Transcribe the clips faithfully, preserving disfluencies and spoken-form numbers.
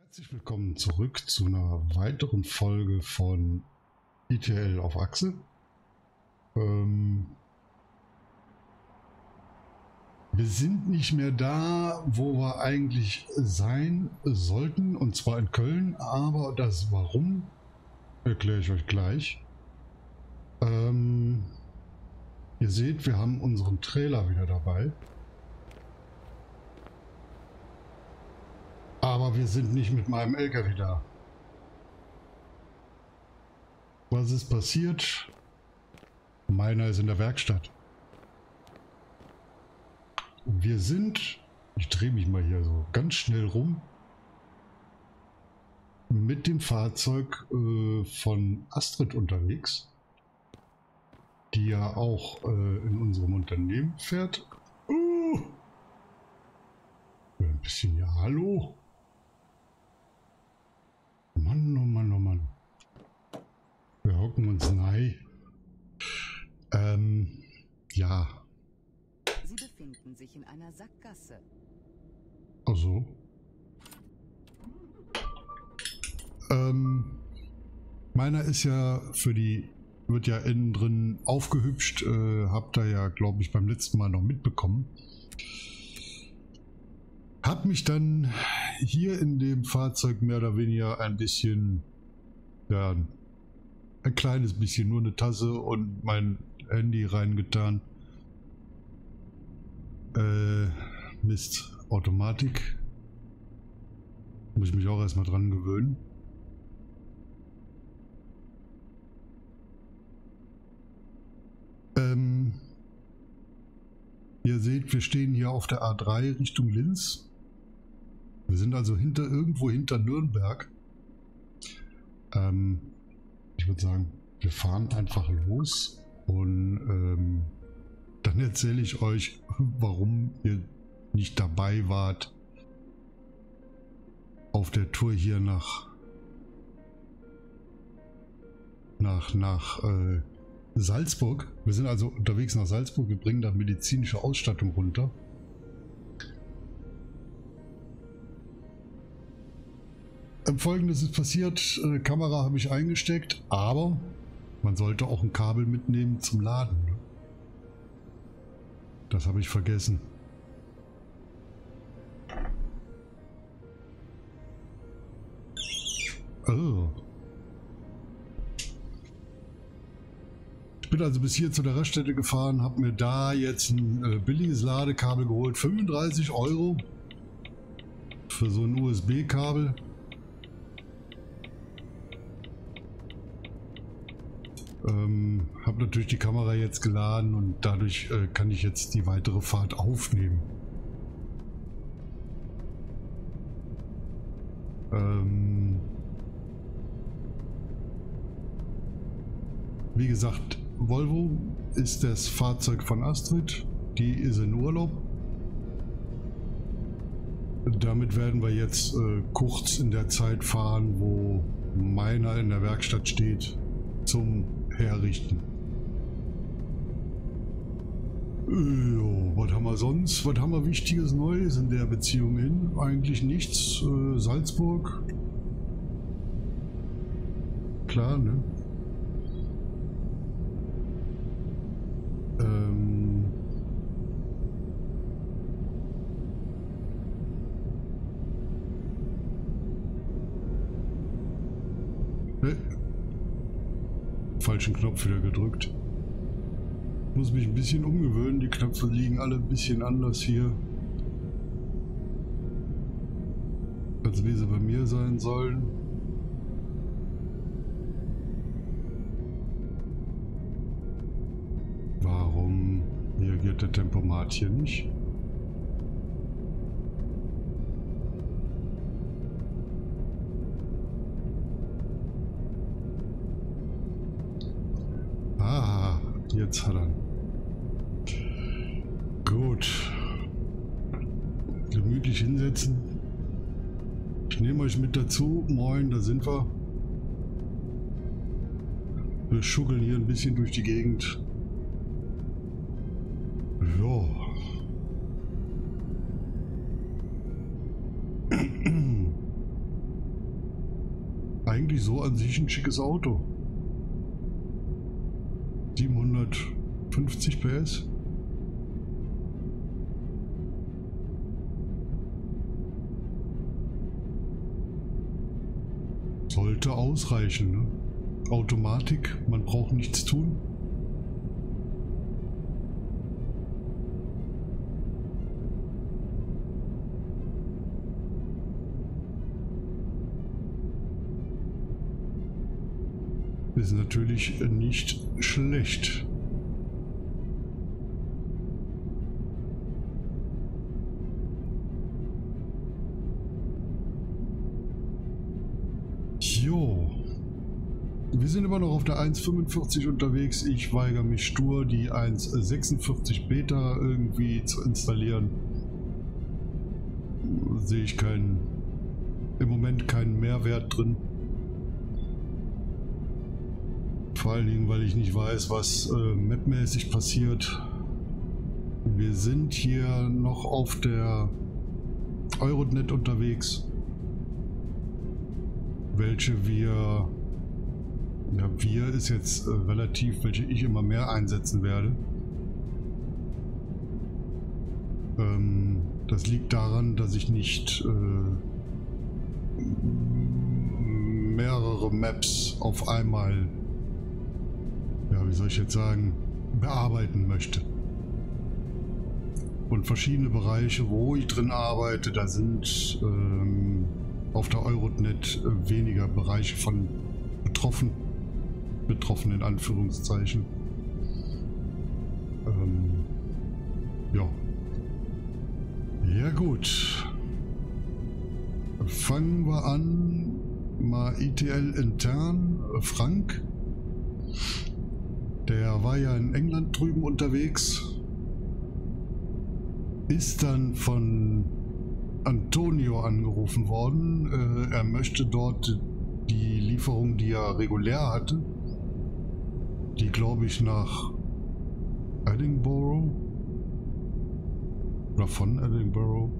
Herzlich willkommen zurück zu einer weiteren Folge von I T L auf Achse. Ähm wir sind nicht mehr da, wo wir eigentlich sein sollten, und zwar in Köln, aber das Warum erkläre ich euch gleich. Ähm ihr seht, wir haben unseren Trailer wieder dabei. Aber wir sind nicht mit meinem L K W da. Was ist passiert? Meiner ist in der Werkstatt. Wir sind, ich drehe mich mal hier so ganz schnell rum, mit dem Fahrzeug äh, von Astrid unterwegs, die ja auch äh, in unserem Unternehmen fährt. Uh, ein bisschen, ja, hallo. Mann, oh Mann, oh Mann. Wir hocken uns nahe. Ähm, ja. Sie befinden sich in einer Sackgasse. Also. Ähm, meiner ist ja für die, wird ja innen drin aufgehübscht. Äh, habt ihr ja, glaube ich, beim letzten Mal noch mitbekommen. Hab mich dann hier in dem Fahrzeug mehr oder weniger ein bisschen, ja, ein kleines bisschen, nur eine Tasse und mein Handy reingetan. Äh, Mist, Automatik. Muss ich mich auch erstmal dran gewöhnen. Ähm, ihr seht, wir stehen hier auf der A drei Richtung Linz. Wir sind also hinter irgendwo hinter Nürnberg. Ähm, ich würde sagen, wir fahren einfach los und ähm, dann erzähle ich euch, warum ihr nicht dabei wart auf der Tour hier nach nach nach äh, Salzburg. Wir sind also unterwegs nach Salzburg. Wir bringen da medizinische Ausstattung runter. Folgendes ist passiert, äh, Kamera habe ich eingesteckt, aber man sollte auch ein Kabel mitnehmen zum Laden. Das habe ich vergessen. Oh. Ich bin also bis hier zu der Raststätte gefahren, habe mir da jetzt ein äh, billiges Ladekabel geholt, fünfunddreißig Euro für so ein U S B-Kabel. Ähm, habe natürlich die Kamera jetzt geladen und dadurch äh, kann ich jetzt die weitere Fahrt aufnehmen. Ähm, wie gesagt, Volvo ist das Fahrzeug von Astrid, die ist in Urlaub. Damit werden wir jetzt äh, kurz in der Zeit fahren, wo meiner in der Werkstatt steht, zum Herrichten. Jo, was haben wir sonst? Was haben wir Wichtiges Neues in der Beziehung hin? Eigentlich nichts. Äh, Salzburg. Klar, ne? Ähm. Ne? Falschen Knopf wieder gedrückt. Muss mich ein bisschen umgewöhnen, die Knöpfe liegen alle ein bisschen anders hier, als wie sie bei mir sein sollen. Warum reagiert der Tempomat hier nicht? Jetzt hat er. Gut. Gemütlich hinsetzen. Ich nehme euch mit dazu. Moin, da sind wir. Wir schuggeln hier ein bisschen durch die Gegend. So. eigentlich so an sich ein schickes Auto. siebenhundertfünfzig P S. Sollte ausreichen, ne? Automatik, man braucht nichts tun. Ist natürlich nicht schlecht. Jo. Wir sind immer noch auf der eins Punkt fünfundvierzig unterwegs. Ich weigere mich stur, die eins Punkt sechsundvierzig Beta irgendwie zu installieren. Sehe ich keinen, im Moment keinen Mehrwert drin. Vor allen Dingen, weil ich nicht weiß, was äh, mapmäßig passiert. Wir sind hier noch auf der Euronet unterwegs, welche wir, ja wir ist jetzt äh, relativ, welche ich immer mehr einsetzen werde. Ähm, das liegt daran, dass ich nicht äh, mehrere Maps auf einmal, ja, wie soll ich jetzt sagen, bearbeiten möchte. Und verschiedene Bereiche, wo ich drin arbeite, da sind ähm, auf der Euronet äh, weniger Bereiche von betroffen, betroffen in Anführungszeichen. Ähm, ja. Ja gut. Fangen wir an, mal I T L intern, Frank. Der war ja in England drüben unterwegs, ist dann von Antonio angerufen worden. Äh, er möchte dort die Lieferung, die er regulär hatte, die glaube ich nach Edinburgh oder von Edinburgh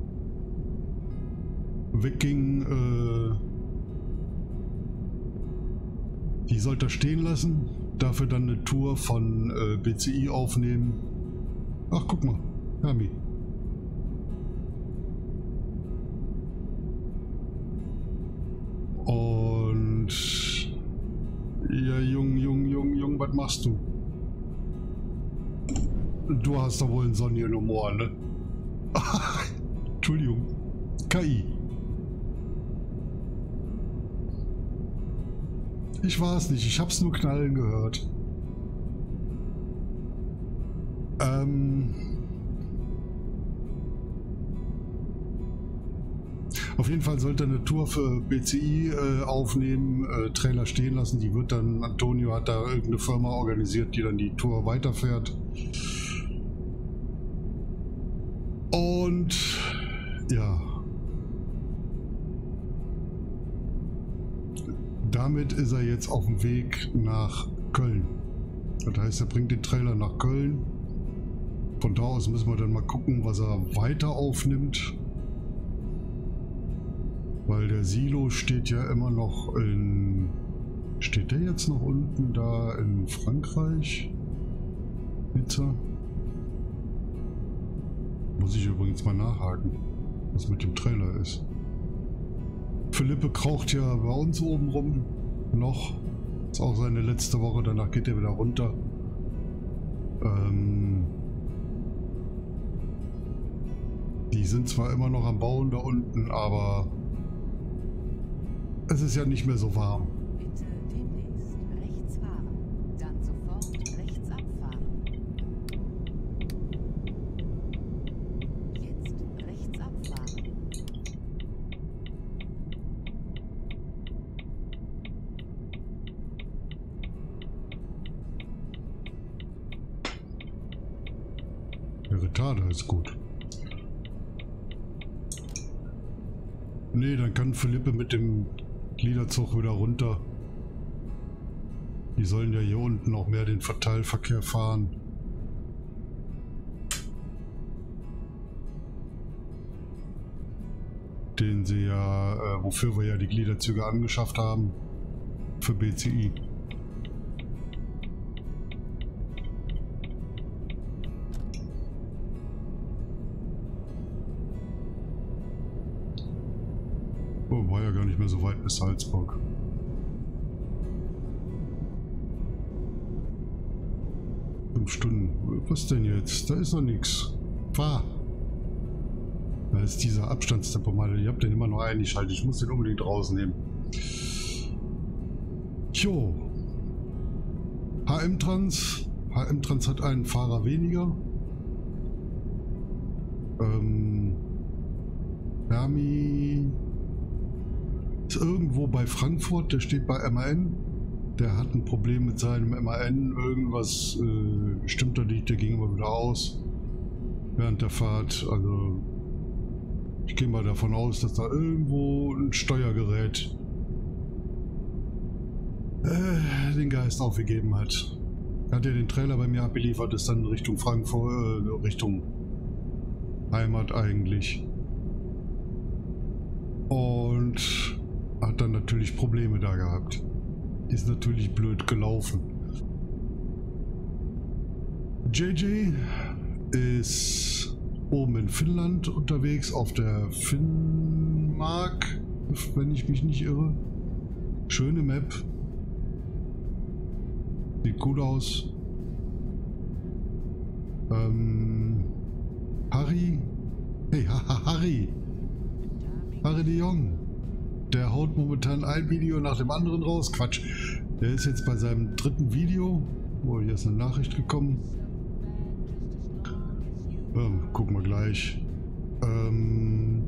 wegging, äh, die sollte er stehen lassen. Dafür dann eine Tour von äh, B C I aufnehmen. Ach, guck mal, Hermi. Und ja, Jung, Jung, Jung, Jung, was machst du? Du hast doch wohl einen sonnigen Humor, ne? Entschuldigung. K I. Ich war es nicht, ich hab's nur knallen gehört. Ähm Auf jeden Fall sollte er eine Tour für B C I äh, aufnehmen, äh, Trailer stehen lassen. Die wird dann, Antonio hat da irgendeine Firma organisiert, die dann die Tour weiterfährt. Und ja. Damit ist er jetzt auf dem Weg nach Köln. Das heißt, er bringt den Trailer nach Köln. Von da aus müssen wir dann mal gucken, was er weiter aufnimmt. Weil der Silo steht ja immer noch in... Steht der jetzt noch unten da in Frankreich? Nizza? Muss ich übrigens mal nachhaken, was mit dem Trailer ist. Philippe kraucht ja bei uns oben rum noch. Ist auch seine letzte Woche, danach geht er wieder runter. Ähm die sind zwar immer noch am Bauen da unten, aber es ist ja nicht mehr so warm. Bitte demnächst rechts fahren, dann sofort rechts abfahren. Jetzt rechts abfahren. Der Retarder ist gut. Nee, dann kann Philippe mit dem Gliederzug wieder runter. Die sollen ja hier unten auch mehr den Verteilverkehr fahren. den sie ja, äh, wofür wir ja die Gliederzüge angeschafft haben, für B C I. Oh, war ja gar nicht mehr so weit bis Salzburg. Fünf Stunden. Was denn jetzt? Da ist noch nichts. Fahr! Da ist dieser Abstandstempomat. Ich habe den immer noch eingeschaltet. Ich muss den unbedingt rausnehmen. Jo. H M-Trans. H M-Trans hat einen Fahrer weniger. Ähm. Hermi ist irgendwo bei Frankfurt. Der steht bei M A N. Der hat ein Problem mit seinem M A N. Irgendwas äh, stimmt da nicht. Der ging immer wieder aus. Während der Fahrt. Also. Ich gehe mal davon aus, dass da irgendwo ein Steuergerät äh, den Geist aufgegeben hat. Er hat ja den Trailer bei mir abgeliefert, ist dann Richtung Frankfurt, äh, Richtung Heimat eigentlich. Und hat dann natürlich Probleme da gehabt. Ist natürlich blöd gelaufen. J J ist oben in Finnland unterwegs, auf der Finnmark, wenn ich mich nicht irre. Schöne Map. Sieht gut aus. Ähm, Harry. Hey, haha, Harry. Harry de Jong. Der haut momentan ein Video nach dem anderen raus. Quatsch. Der ist jetzt bei seinem dritten Video. Oh, hier ist eine Nachricht gekommen. Ähm, gucken wir gleich. Ähm,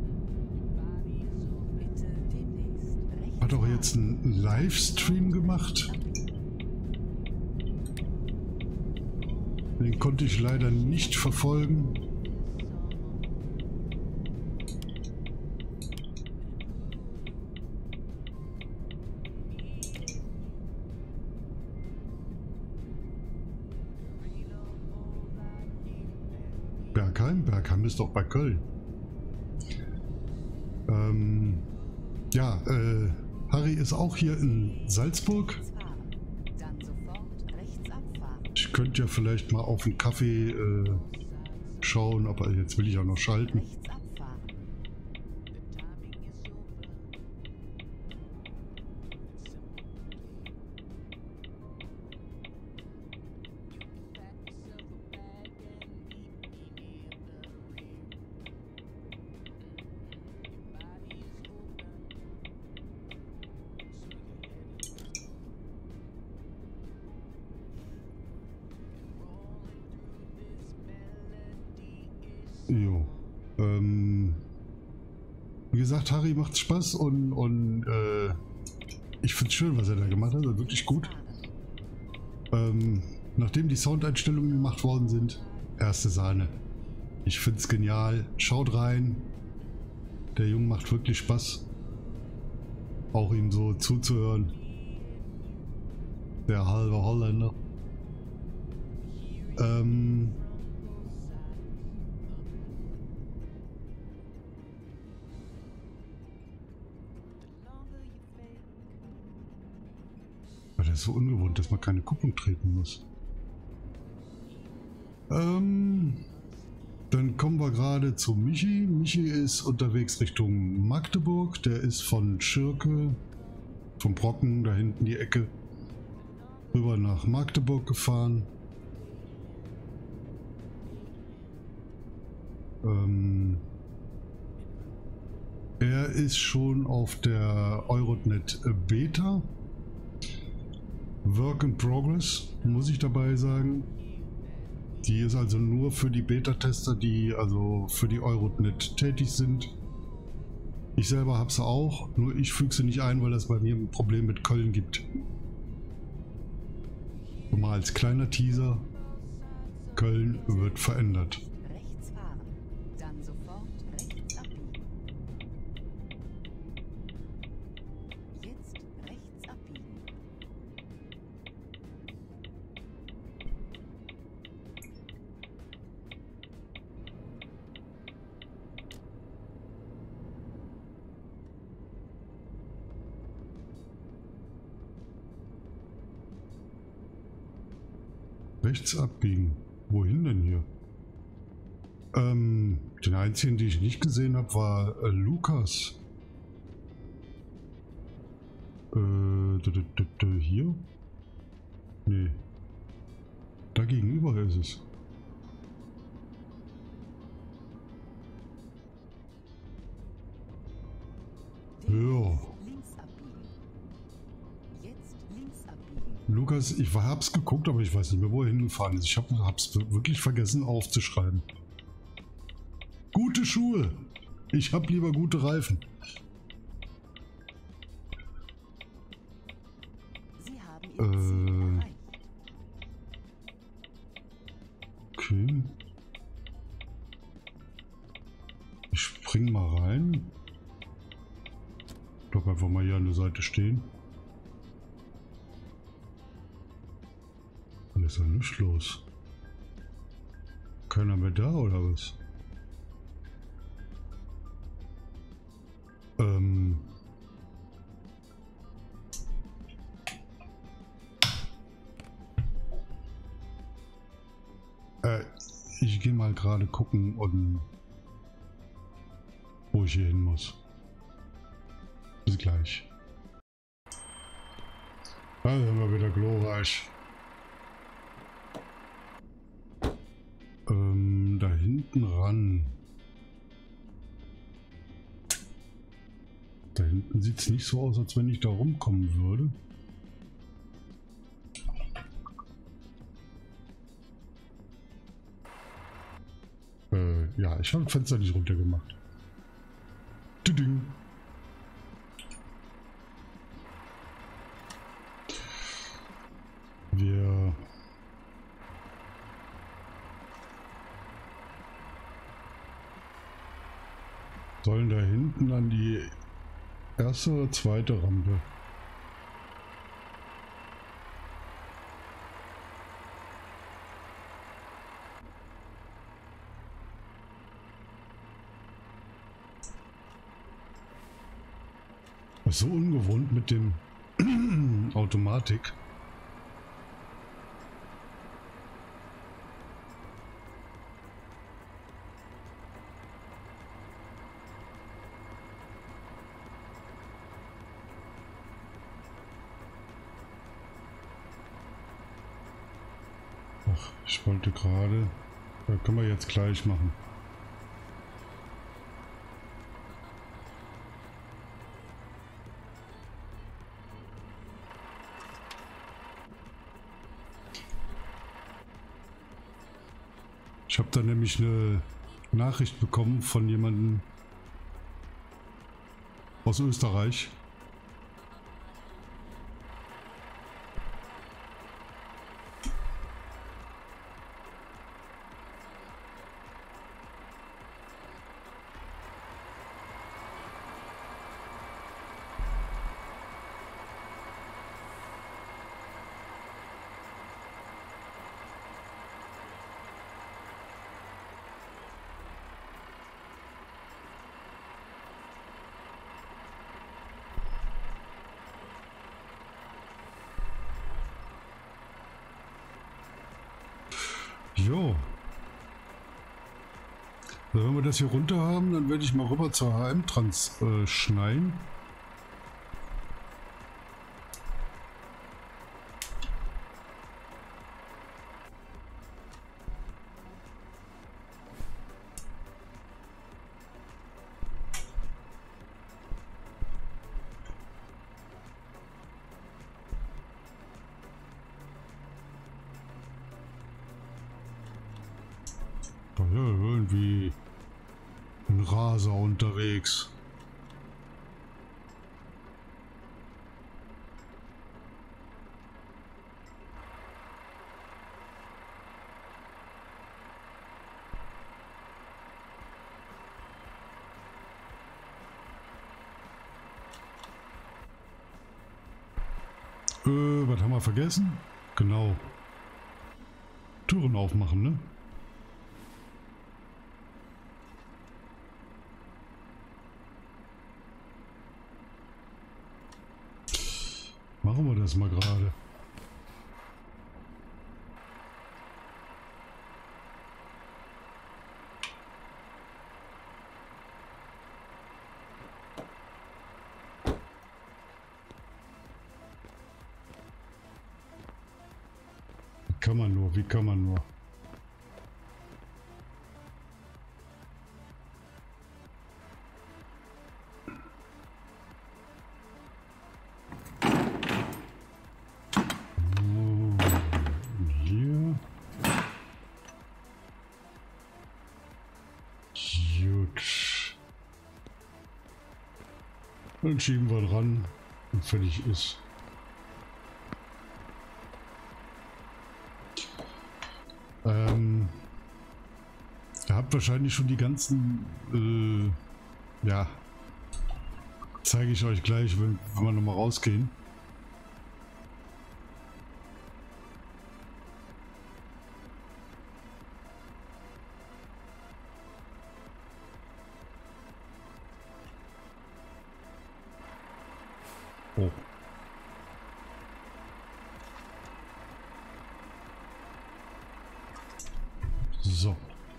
hat auch jetzt einen Livestream gemacht. Den konnte ich leider nicht verfolgen. Bergheim? Bergheim ist doch bei Köln. Ähm, ja, äh, Harry ist auch hier in Salzburg. Ich könnte ja vielleicht mal auf den Kaffee äh, schauen, aber jetzt will ich auch noch schalten. Jo. Ähm, wie gesagt, Harry macht Spaß und, und äh, ich finde es schön, was er da gemacht hat. Also wirklich gut. Ähm, nachdem die Soundeinstellungen gemacht worden sind, erste Sahne. Ich finde es genial. Schaut rein. Der Junge macht wirklich Spaß. Auch ihm so zuzuhören. Der halbe Holländer. Ähm... Das ist so ungewohnt, dass man keine Kupplung treten muss. Ähm, dann kommen wir gerade zu Michi. Michi ist unterwegs Richtung Magdeburg. Der ist von Schirke, vom Brocken, da hinten die Ecke, rüber nach Magdeburg gefahren. Ähm, er ist schon auf der Euronet Beta. Work in Progress, muss ich dabei sagen. Die ist also nur für die Beta-Tester, die also für die Euronet tätig sind. Ich selber habe sie auch, nur ich füge sie nicht ein, weil es bei mir ein Problem mit Köln gibt. Und mal als kleiner Teaser, Köln wird verändert. Rechts fahren, dann sofort rechts abbiegen. Jetzt rechts abbiegen. Rechts abbiegen. Wohin denn hier? Ähm, den einzigen, den ich nicht gesehen habe, war äh, Lukas. Äh, d -d -d -d hier? Nee. Da gegenüber ist es. Ja. Links abbiegen. Jetzt links abbiegen. Lukas, ich war, hab's geguckt, aber ich weiß nicht mehr, wo er hingefahren ist. Ich hab, hab's wirklich vergessen aufzuschreiben. Gute Schuhe. Ich hab lieber gute Reifen. Sie haben Ihr Ziel Äh, erreicht. okay. Ich spring mal rein. Bleib einfach mal hier an der Seite stehen. Hier ist ja nichts los. Keiner mehr da oder was? Ähm. Äh, ich gehe mal gerade gucken und wo ich hier hin muss. Bis gleich. Da sind wir wieder glorreich. Ähm, da hinten ran. Da hinten sieht es nicht so aus, als wenn ich da rumkommen würde. Äh, ja, ich habe das Fenster nicht runtergemacht. Tuding. Wir sollen da hinten an die erste oder zweite Rampe. Das ist so ungewohnt mit dem Automatik. Ach, ich wollte gerade... Da können wir jetzt gleich machen. Ich habe da nämlich eine Nachricht bekommen von jemandem aus Österreich. Jo. Wenn wir das hier runter haben, dann werde ich mal rüber zur H M-Trans äh, schneiden. Da ja irgendwie ein Raser unterwegs. Äh, was haben wir vergessen? Genau. Türen aufmachen, ne? Machen wir das mal gerade. kann man nur? Wie kann man nur? Hier. Gut. Dann schieben wir dran und fertig ist. Ähm, ihr habt wahrscheinlich schon die ganzen, äh, ja, zeige ich euch gleich, wenn, wenn wir nochmal rausgehen. Oh. So.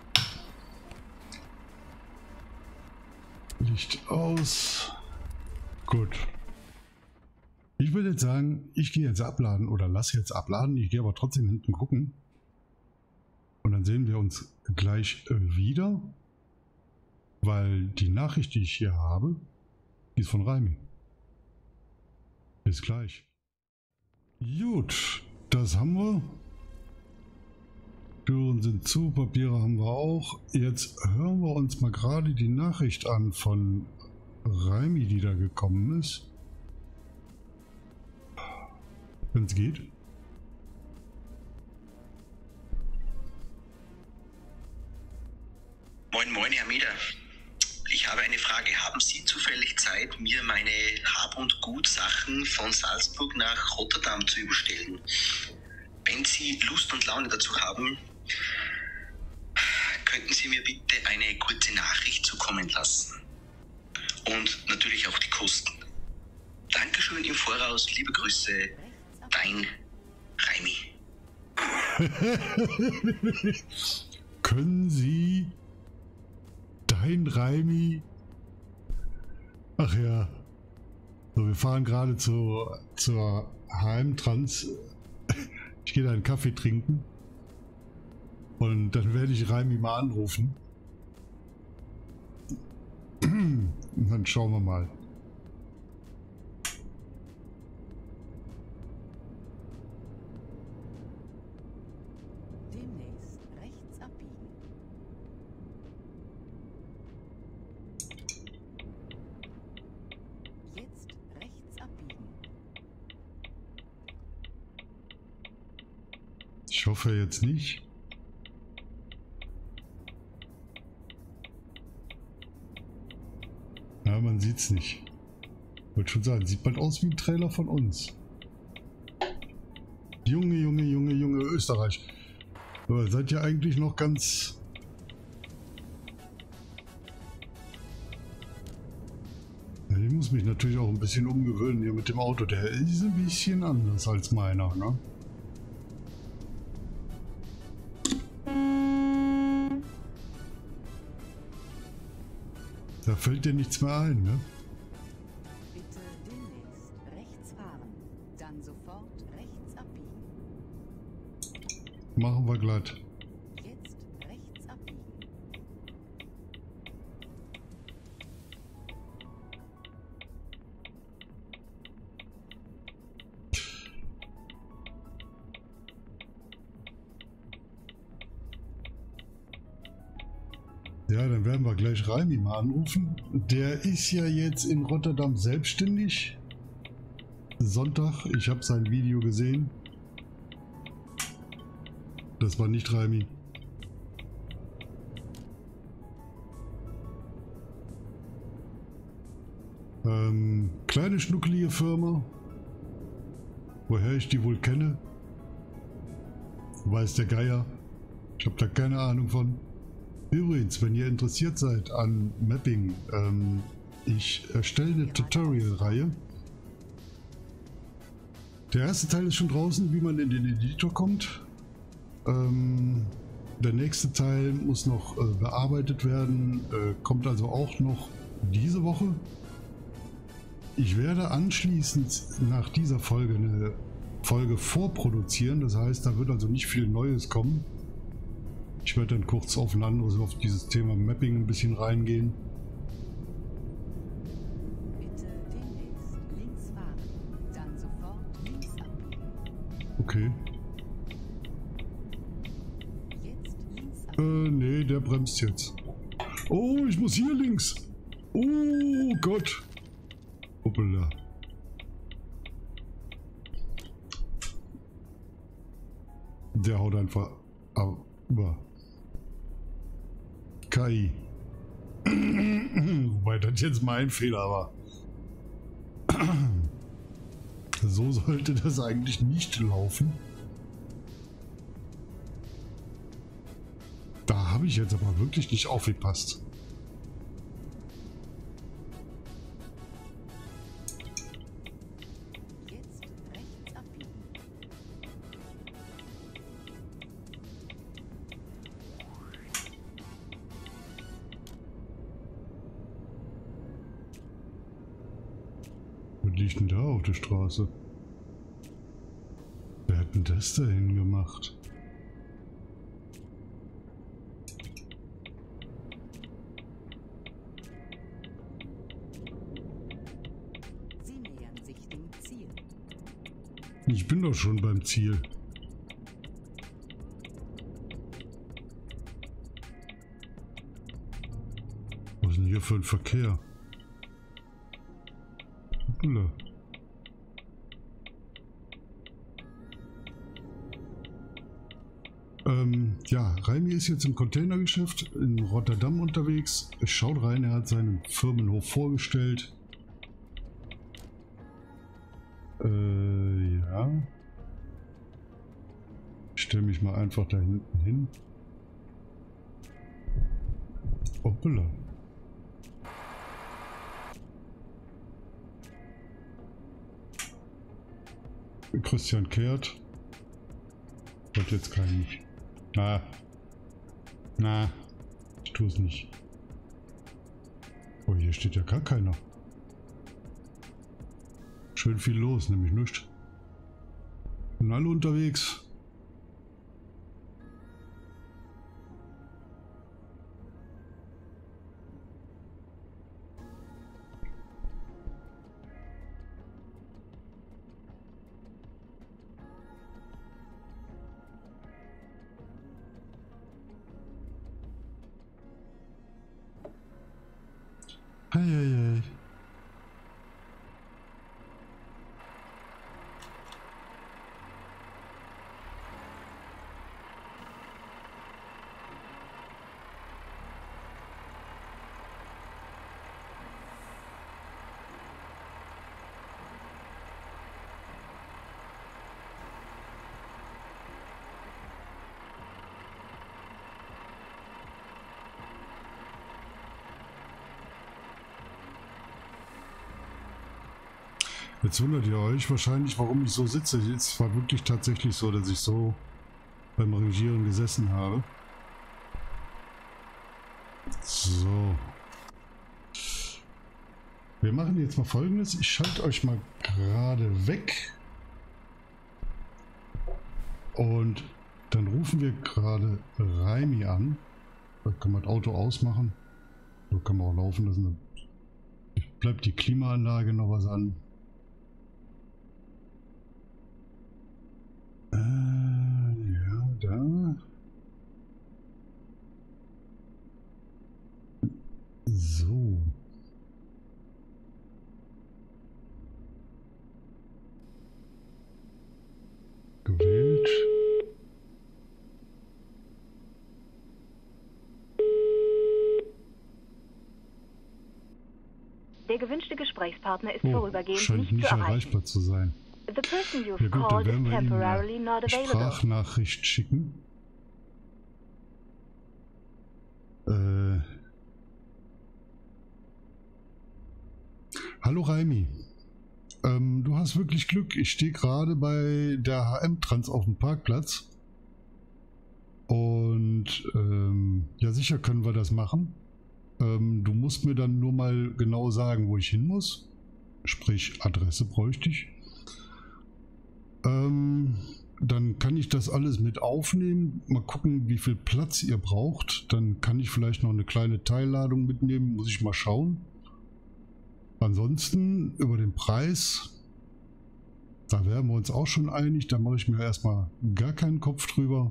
Licht aus. Gut. Ich würde jetzt sagen, ich gehe jetzt abladen oder lasse jetzt abladen. Ich gehe aber trotzdem hinten gucken. Und dann sehen wir uns gleich wieder. Weil die Nachricht, die ich hier habe, die ist von Raimi. Bis gleich. Gut, das haben wir. Türen sind zu, Papiere haben wir auch. Jetzt hören wir uns mal gerade die Nachricht an von Raimi, die da gekommen ist. Wenn es geht. Moin Moin, Herr Mieder. Ich habe eine Frage. Haben Sie zufällig Zeit, mir meine Hab- und Gut-Sachen von Salzburg nach Rotterdam zu überstellen? Wenn Sie Lust und Laune dazu haben, könnten Sie mir bitte eine kurze Nachricht zukommen lassen. Und natürlich auch die Kosten. Dankeschön im Voraus. Liebe Grüße. Dein Raimi. Können Sie... Dein Raimi. Ach ja. So, wir fahren gerade zu, zur H M Trans. Ich gehe da einen Kaffee trinken. Und dann werde ich Raimi mal anrufen. Und dann schauen wir mal. Demnächst rechts abbiegen. Jetzt rechts abbiegen. Ich hoffe jetzt nicht. Ja, man sieht's nicht. Ich wollte schon sagen, sieht bald aus wie ein Trailer von uns. Junge, Junge, Junge, Junge, Österreich. Aber seid ihr eigentlich noch ganz... Ja, ich muss mich natürlich auch ein bisschen umgewöhnen hier mit dem Auto. Der ist ein bisschen anders als meiner, ne? Da fällt dir nichts mehr ein, ne? Bitte demnächst rechts fahren. Dann sofort rechts abbiegen. Machen wir glatt. Jetzt rechts abbiegen. Ja, dann werden wir gleich Raimi mal anrufen. Der ist ja jetzt in Rotterdam selbstständig. Sonntag, ich habe sein Video gesehen. Das war nicht Raimi. Ähm, kleine schnuckelige Firma. Woher ich die wohl kenne, weiß der Geier. Ich habe da keine Ahnung von. Übrigens, wenn ihr interessiert seid an Mapping, ähm, ich erstelle eine Tutorial-Reihe. Der erste Teil ist schon draußen, wie man in den Editor kommt. Ähm, der nächste Teil muss noch äh, bearbeitet werden, äh, kommt also auch noch diese Woche. Ich werde anschließend nach dieser Folge eine Folge vorproduzieren. Das heißt, da wird also nicht viel Neues kommen. Ich werde dann kurz auf ein anderes, auf dieses Thema Mapping ein bisschen reingehen. Bitte demnächst links fahren, dann sofort links abbiegen. Okay. Jetzt links Äh, abbiegen. nee, der bremst jetzt. Oh, ich muss hier links. Oh Gott. Hoppala. Der haut einfach über. K I. Wobei das jetzt mein Fehler war. So sollte das eigentlich nicht laufen. Da habe ich jetzt aber wirklich nicht aufgepasst. Jetzt rechts abbiegen. Was liegt denn da auf der Straße? Wer hat denn das dahin gemacht? Sie nähern sich dem Ziel. Ich bin doch schon beim Ziel. Was ist denn hier für ein Verkehr? Hoppla. Ähm, ja, Raimi ist jetzt im Containergeschäft in Rotterdam unterwegs. Schaut rein, er hat seinen Firmenhof vorgestellt. Äh, ja. Ich stelle mich mal einfach da hinten hin. Hoppala. Christian kehrt. Wird jetzt kein... Na. Na. Ich tue es nicht. Oh, hier steht ja gar keiner. Schön viel los, nämlich nichts. Sind alle unterwegs. Hey, hey, hey. Jetzt wundert ihr euch wahrscheinlich, warum ich so sitze. Es war wirklich tatsächlich so, dass ich so beim Rangieren gesessen habe. So. Wir machen jetzt mal Folgendes. Ich schalte euch mal gerade weg. Und dann rufen wir gerade Raimi an. Da kann man das Auto ausmachen. So kann man auch laufen lassen. Dann bleibt die Klimaanlage noch was an. Äh, ja, da. So. Gewählt. Der gewünschte Gesprächspartner ist Oh, vorübergehend scheint nicht, nicht zu erreichen. erreichbar zu sein. The person you've Ja gut, dann called is werden wir ihm temporarily eine not available. Sprachnachricht schicken. Äh. Hallo Raimi. Ähm, du hast wirklich Glück. Ich stehe gerade bei der H M-Trans auf dem Parkplatz. Und ähm, ja, sicher können wir das machen. Ähm, du musst mir dann nur mal genau sagen, wo ich hin muss. Sprich, Adresse bräuchte ich. Ähm, dann kann ich das alles mit aufnehmen. Mal gucken, wie viel Platz ihr braucht. Dann kann ich vielleicht noch eine kleine Teilladung mitnehmen. Muss ich mal schauen. Ansonsten über den Preis, da wären wir uns auch schon einig. Da mache ich mir erstmal gar keinen Kopf drüber.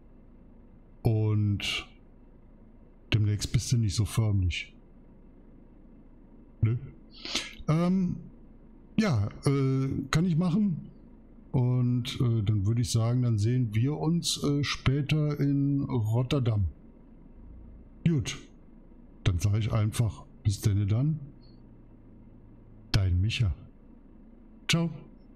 Und demnächst bist du nicht so förmlich. Nö. Ähm, ja, äh, kann ich machen. Und äh, dann würde ich sagen, dann sehen wir uns äh, später in Rotterdam. Gut, dann sage ich einfach, bis denn dann, dein Micha. Ciao.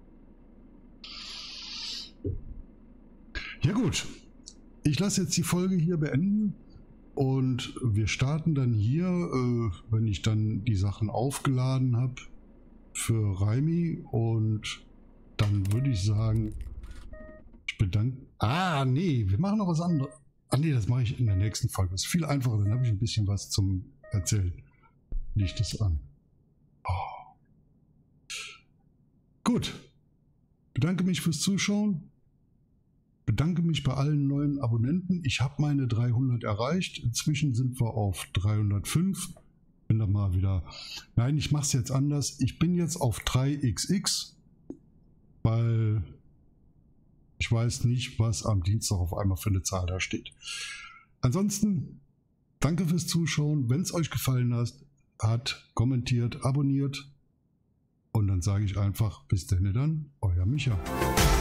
Ja gut, ich lasse jetzt die Folge hier beenden und wir starten dann hier, äh, wenn ich dann die Sachen aufgeladen habe für Raimi, und dann würde ich sagen, ich bedanke... Ah, nee, wir machen noch was anderes. Ah, nee, das mache ich in der nächsten Folge. Das ist viel einfacher, dann habe ich ein bisschen was zum Erzählen. Liegt es an. Oh. Gut. Bedanke mich fürs Zuschauen. Bedanke mich bei allen neuen Abonnenten. Ich habe meine dreihundert erreicht. Inzwischen sind wir auf dreihundertfünf. Bin da mal wieder... Nein, ich mache es jetzt anders. Ich bin jetzt auf drei X X. Weil ich weiß nicht, was am Dienstag auf einmal für eine Zahl da steht. Ansonsten, danke fürs Zuschauen. Wenn es euch gefallen hat, hat, kommentiert, abonniert. Und dann sage ich einfach, bis denn dann, euer Micha.